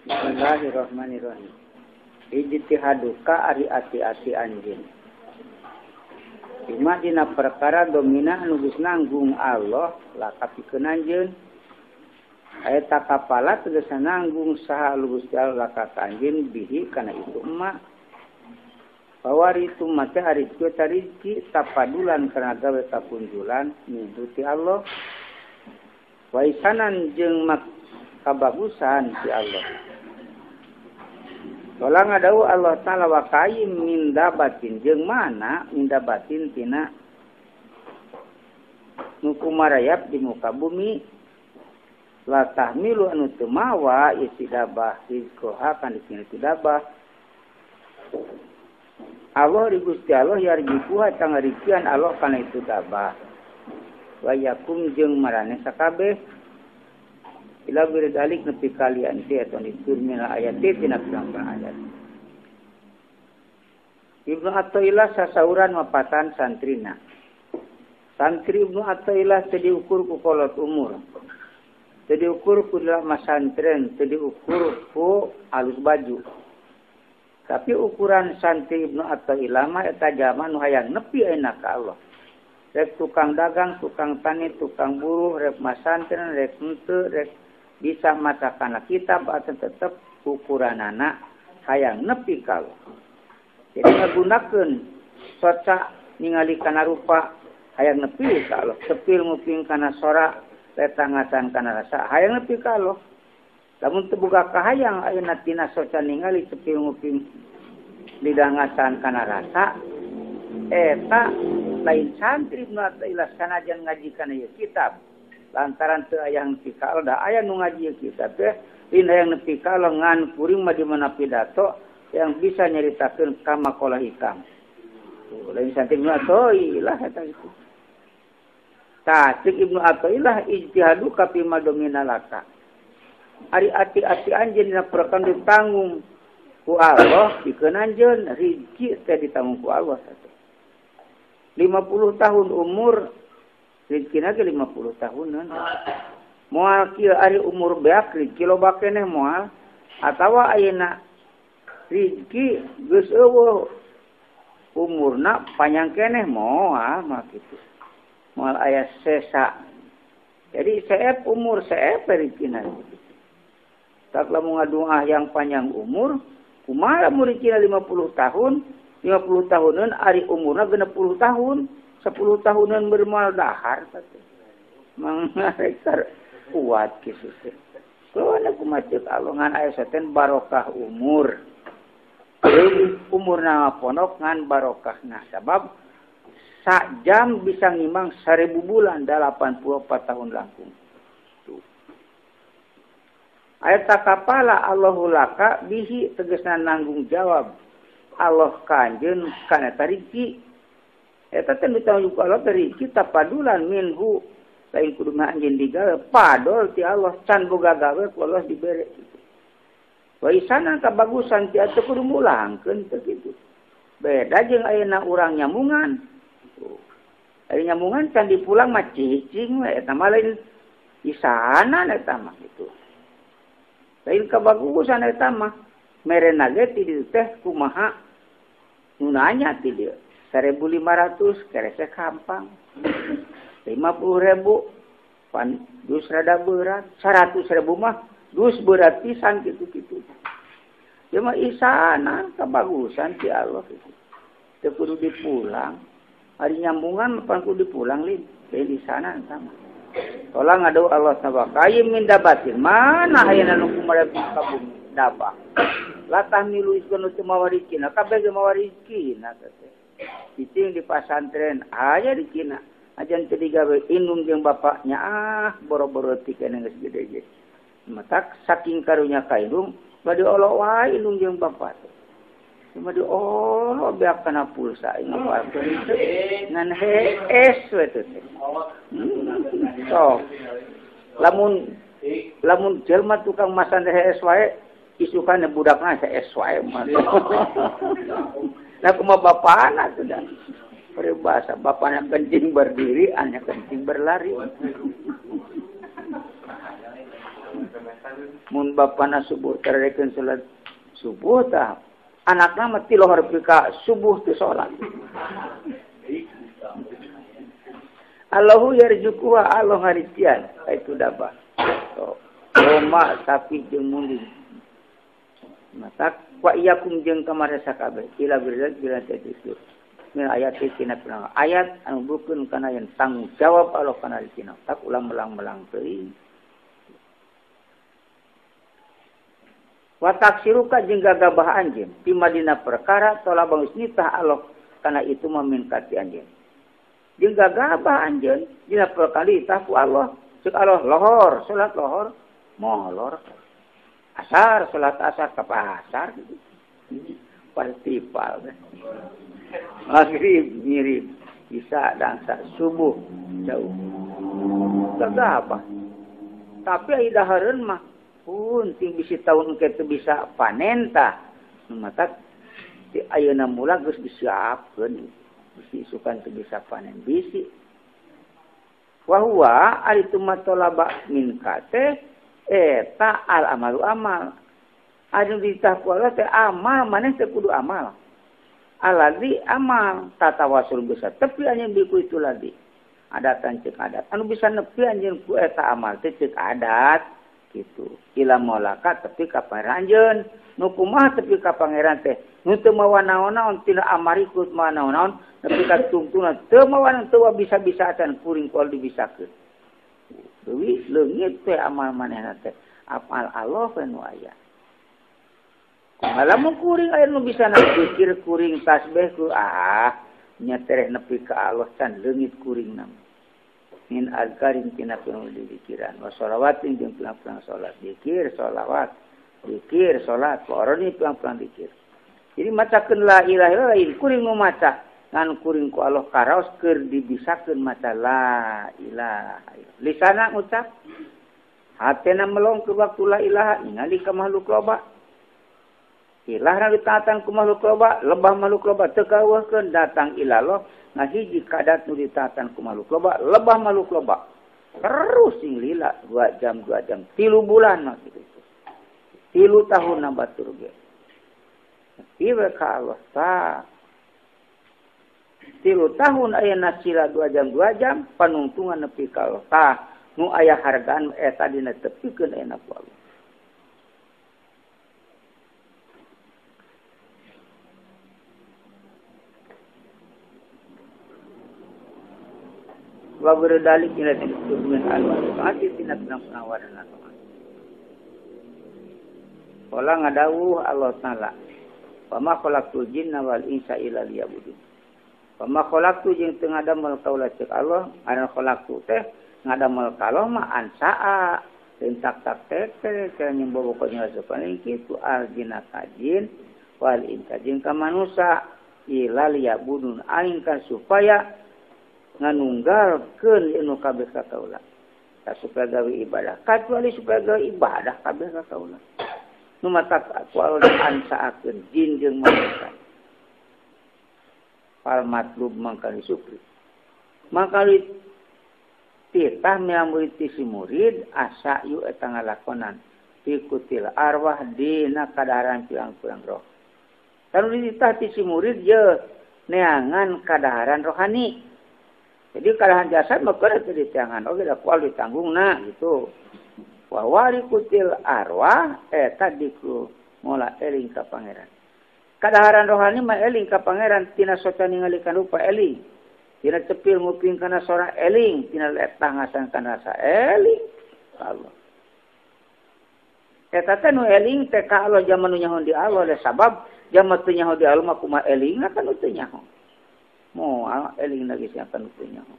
Bismillahirrahmanirrahim. Ijtihaduka ari ati-ati anjeun. Cuma dina perkara domina anu geus nanggung Allah lakapikeun anjeun. Aya takapala tegasna nanggung saha Gusti Allah ka anjeun bihi kana itu emak. Bawari itu mate ari kieu tariki tapadulan kana gawe kapunjulan nututi Allah. Waisanan jeung kabagusan si Allah. Solang adau Allah Ta'ala wa kaim minda batin. Jeung mana minda batin tina nuku marayap di muka bumi. La tahmilu anu teu mawa isi dabah rizqoha kan disini dabah. Allah di Gusti Allah yarjikuha cangarikian Allah kana itu dabah. Wa yakum jeung marane sakabeh. Ila biridalik nepi kalian ti atau ditur mina ayat tina pirang-pirang ayat. Ibnu Athaillah sasauran mapatan santrina. Santri Ibnu Athaillah teu diukur ku kolot umur. Teu diukur ku dalam masantren, teu diukur ku alus baju. Tapi ukuran santri Ibnu Athaillah mah eta jaman nu hayang nepi ayeuna ka Allah. Rek tukang dagang, tukang tani, tukang buruh, rek masantren, rek henteu, rek bisa macakan kitab atau tetap ukuran anak hayang nepi kalau. Jadi ngagunakeun soca ningali kana rupa hayang nepi kalau. Sepil nguping kana sora letangatan kana rasa hayang nepi kalau. Lamun teu boga kahayang ayeuna tina soca ningali sepil nguping lidangatan kana rasa eta lain santri Ibnu Athaillah sanajan ngaji kana ieu kitab. Lantaran teu aya nepi ka Allah da aya nu ngaji kitab teh lin hayang nepi ka Allah ngan kuring mah di mana pidato yang bisa nyaritakeun kamakola hikam. Lain santri Ibnu Athaillah eta itu. Tah cek Ibnu Athaillah ijtihadu ka fi madomina laka. Ari ati-ati anjeun dina perkara ditanggung ku Allah dikeun anjeun rezeki teh ditanggung ku Allah. 50 tahun umur rezekina ke 50 tahunan. Moal kieu ari umur beak rezeki loba keneh moal atawa ayeuna rezeki geus eueuh umurna panjang keneh moal mah kitu. Moal aya sesa. Jadi seep umur seep rezekina. Tak lamun ngadoa yang panjang umur kumaha lamun rezekina 50 tahun, 50 tahunan ari umurna 60 tahun. 10 tahunan bermual dahar kata. Mangrekar kuat kisu teh. Kalau ana kumacet Allah ngan aya saten barokah umur. Umurna pondok ngan barokahna sabab sak jam bisa ngimang 1000 bulan 84 tahun langkung. Tuh. Ayat takapala Allahu laka bihi tegasna nanggung jawab Allah kanjeun kana tariki. Eta teh ditanggung Allah dari kita padulan minhu lain kudu anjeun digawe padol ti Allah can boga gawe ku Allah dibere. Waisana kabagusan ti atuh kudu mulangkeun teh kitu. Beda jeung ayeuna urang nyamungan. Ari nyamungan can dipulang mah cicing we eta mah lain isana eta mah kitu. Lain kabagusan eta mah merena ge ti dieu teh kumaha nu nanya ti dieu. 1.500 keresa gampang. 50.000 pan dus rada berat. 100.000 mah dus berat pisan gitu-gitu. Cuma isana kebagusan si Allah gitu. Teu kudu dipulang. Hari nyambungan pan kudu dipulang lin. Di sana sama. Tolong adu Allah subhanahu kaim min dabatin. Mana ayeuna nu kumaha ka bumi dabah. Latah milu iskun teu mawarikina kabeh ge mawarikina teh. Diting di pasantren aya di kina ajan teu digawe indung jeung bapaknya boro-boro ti keneh geus gede ge. Matak saking karunya ka indung bade olo wae indung jeung bapak teh. Cuma di olo beak kana pulsa ngapalkeun ngan es we teh. So lamun jelema tukang masan es wae isukana budakna es wae mah. Nah, kuma bapana sudah peribahasa bapana kencing berdiri, anaknya kencing berlari. mun bapana subuh terekeun salat subuh tah anakna mah ti lohor pika subuh teu salat. Allahu yarzuqu wa Allah ngarijian itu dabah. So, Roma sapi jeung munding. Mata wa iyakum jeung kamari sakabeh ila birzat bila tadisur. Min ayat tina pirang ayat anu bukeun kana yang tanggung jawab Allah kana dina. Tak ulang melang teuing. Wa taksiruka jeung gagabah anjeun di Madinah perkara tolabang nitah Allah kana itu maminkati anjeun. Jeung gagabah anjeun dina perkali tah ku Allah. Ceuk Allah lohor, salat lohor, molor. Asar, salat asar ka pasar gitu. Festival. Maghrib mirip bisa dansa subuh jauh. Gagabah. Tapi ai dahareun mah pun ting bisi tahun ke teu bisa panen tah. Mata ti ayeuna mula geus disiapkeun. Bisi sukan teu bisa panen bisi. Wa huwa aritu matolaba min kate eta al amalu amal. Anu ditah ku Allah teh amal maneh teh kudu amal. Aladi amal tatawasul bisa tepi anjeun biku itu lagi. Adatan cek adat. Anu bisa nepi anjeun ku eta amal teh cek adat gitu. Ila molaka tepi ka pangeran anjeun. Nu kumaha tepi ka pangeran teh? Nu teu mawa naon-naon tina amarikut mawa naon-naon tepi ka tungtuna teu mawa teu bisa-bisa acan kuring kual dibisakeun. Deui leungit teh amal manehna teh. Amal Allah nu aya. Malamun kuring aya nu bisa zikir kuring tasbih ku nya tereh nepi ka Allah can leungit kuring nam. Min azkarin tina penuh dikiran wa shalawatin jeung pirang-pirang salat zikir shalawat zikir salat qoroni pirang-pirang zikir. Jadi macakeun la ilaha illallah kuring nu maca ngan kuring ku Allah karaos keur dibisakeun maca la ilaha illallah. Lisana ngucap hatena melong ke waktu la ilaha ningali ka makhluk loba. Ilah na ditaatan ku makhluk loba, lebah makhluk loba teu kaweuhkeun datang ilallah ngahiji kadat nu ditaatan ku makhluk loba, lebah makhluk loba. Terus sing lila 2 jam 3 bulan mah kitu. 3 tahun batur ge. Ieu ka Allah ta. 3 tahun aya nasila 2 jam panungtungan nepi ka Allah ta. Nu aya hargaan eta dina tepikeun aya ku Allah. Wa berdalik ila min al-wa'ati tina penawaran Allah. Kala ngadawuh Allah Taala. Wa ma khalaqtul jinna wal insa illa liya'budun. Wa ma khalaqtu jeung teu ngadamel kaula ceuk Allah, anu khalaqtu teh ngadamel kaula mah ansaa tentak tak tek teh nyembo pokoknya sapaning kitu al jinna kajin wal insa jeung ka manusia illa liya'budun aing ka supaya nganunggalkeun anu kabeh ka kaula. Tak supaya gawe ibadah, kecuali supaya gawe ibadah kabeh ka kaula. Nu matak aku Allah ansaakeun jin jeung manusia. Fal matlub mangkali supri. Mangkali titah miamuri ti si murid asa yu eta ngalakonan pikutil arwah dina kadaharan pirang-pirang roh. Kanu dititah ti si murid ye neangan kadaharan rohani. Jadi kadaharan jasad mah keur teu ditiangan oge da kual ditanggungna gitu. Wa warikutil arwah eta diku mola eling ka pangeran. Kadaharan rohani mah eling ka pangeran tina soca ningali kana rupa eling. Tina cepil nguping kana sora eling, tina letah ngasan kana rasa eling ka Allah. Eta teh nu eling teh ka Allah jaman nu nyaho di Allah le sabab jaman teu nyaho di Allah mah kumaha elingna kan teu nyaho. Moal eling lagi siapa nu teu nyaho.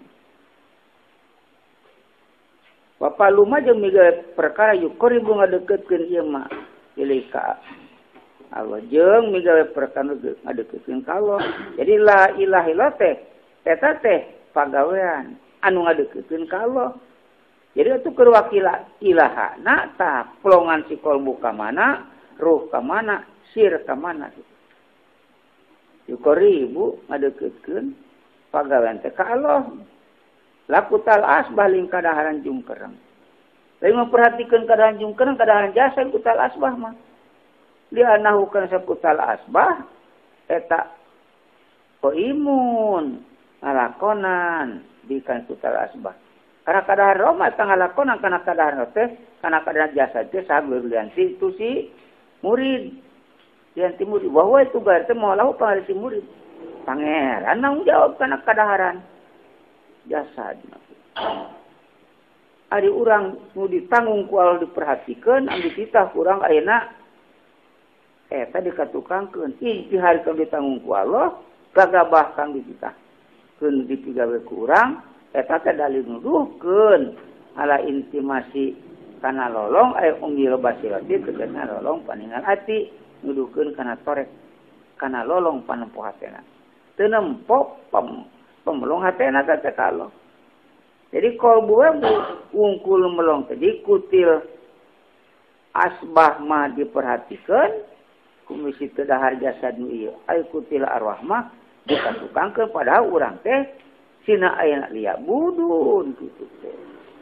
Bapak luma jeung miga perkara yukoribu ngadeukeutkeun ieu mah ilika Allah jeung miga perkara ngadeukeutkeun ka Allah. Jadi la ilaha illallah teh eta teh pagawean anu ngadeukeutkeun ka Allah. Jadi atuh keur wakila ilahana tah pelongan si kolbu ka mana, ruh ka mana, sir ka mana gitu. Yukoribu ngadeukeutkeun pagawean teh ka Allah. Laku tal asbah ling kadaharan jungkereng. Lain memperhatikan keadaan jungkeun keadaan jasa kutal asbah mah. Dia nahukeun sakutal asbah eta imun ngalakonan di kan kutal asbah. Karena keadaan Roma eta ngalakonan kana keadaan teh kana keadaan jasa teh saha lianti itu si murid. Lianti murid bahwa itu gar teh moal pangarti murid. Pangeran nanggung jawab kana kadaharan jasa. Ari urang nu ditanggung ku Allah diperhatikeun anu dititah urang ayeuna eta dikatukangkeun ijtihad kang ditanggung ku Allah gagabah kang dititahkeun dipigawe ku urang eta teh dalil nuduhkeun ala intimasi kana lolong aya unggil basirati tegena lolong paningal ati nuduhkeun kana torek kana lolong panempo hatena teu nempo pemelong hatena teh kalau. Jadi kolbu wungkul melong tadi kutil asbah mah diperhatikan kumisi teu dahar jasad nu ieu ai kutil arwah mah dikatukangkeun padahal urang teh sina aya liya budun kitu teh.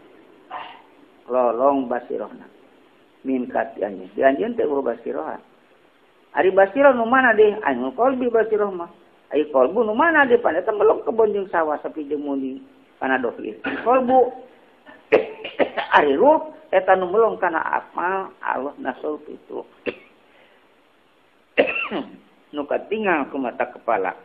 Lolong basirohna min katiannya dianjeun teh urang basirohan. Ari basiroh nu mana deh anu kolbi basiroh mah. Ai kolbu nu mana deh pan eta melong kebon jeung sawah sapi jeung muni kana dohir. Kolbu ari ruh eta nu melong kana amal Allah nasul itu. Nu katingal ku mata kepala.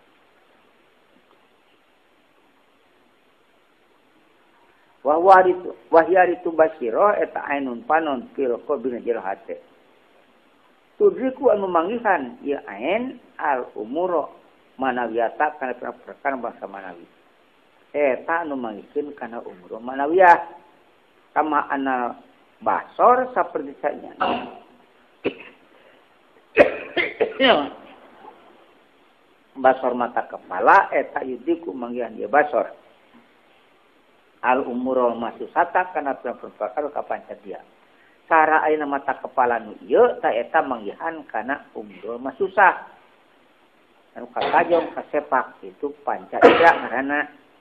Wahyaritu basiro eta ainun panon fil qabina jero hate. Tudriku anu manggihan ieu ain al umuro manawiyata kana perkara bahasa manawi. Eta anu manggikeun kana umur manawiyah kama ana basor saperti sanya. Basor mata kepala eta yudiku manggihan dia basor. Al umurul masusata kana perkara kapanca dia. Cara ayeuna mata kepala nu ieu ta eta manggihan kana umurul masusah. Anu kakajong kasepak itu panca indra ngaranna.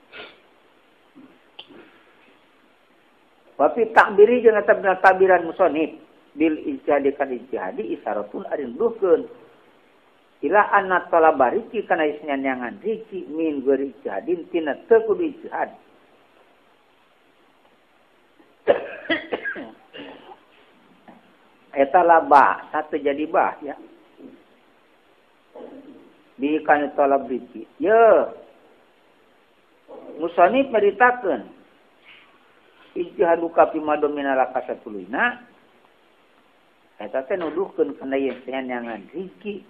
Wafi takbiri jeung eta tabiran musonib bil ijtihadi kan ijtihadi isaratun ari nuduhkeun ila anna talabariki kana isnyanyangan riki min gori ijtihadin tina teu kudu ijtihad. Eta labah satu jadi bah ya. Di kana talabriki. Ye. Musonib meritakeun ijtihadu ka fi madomina lakasatulina eta teh nuduhkeun kana yangan riki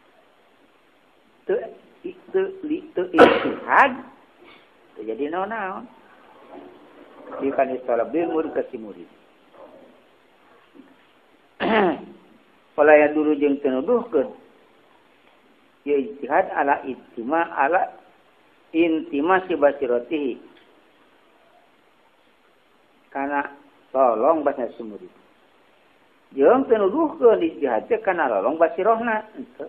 teu ijtihad jadi naon di kana talab ilmu kasih murid pola yang dulu jeung teu nuduhkeun ya ijtihad ala intimasi basiratihi karena tolong bahasa sumuri. Jeung teu nuduhkeun ijtihad teh kana lolong basirohna.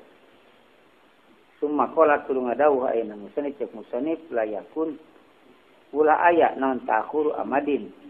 Summa qala tulung ngadawuh ayeuna musannif cek musannif layakun ulah aya naon ta'khuru amadin